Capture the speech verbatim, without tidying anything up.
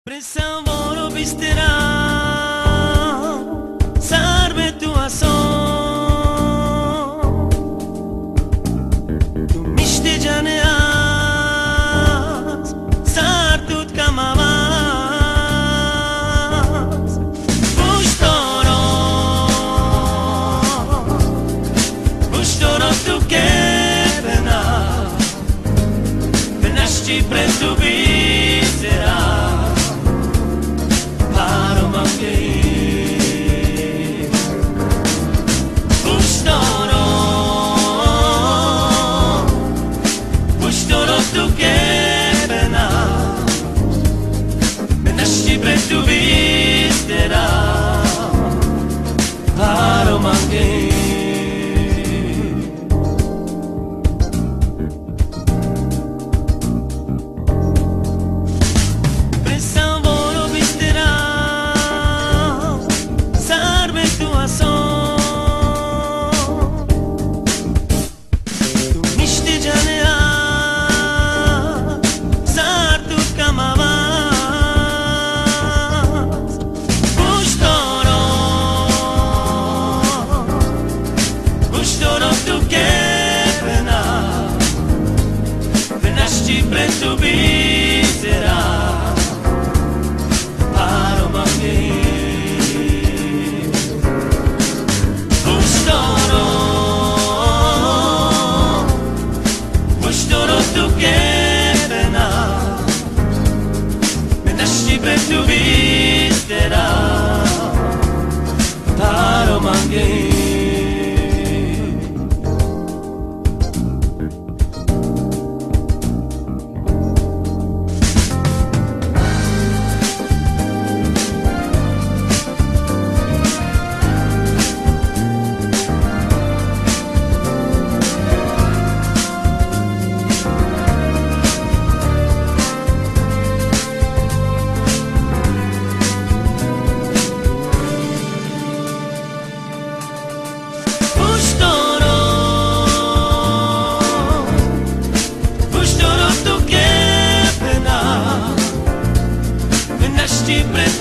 Pensavo visterà, serve tua son. Tu miste jane az, sartut kamavaz. Pushtoro, pushtoro tu kevena, venashti pred tu viserà. Tu visterà Aromangue. Pensavo lo visterà, serve tua son. Tu miste jane az, sartut kamavaz. Pred tu viserà Aromangue. Pushtoro, pushtoro tu kevena, venashti pred tu viserà Aromangue. Pred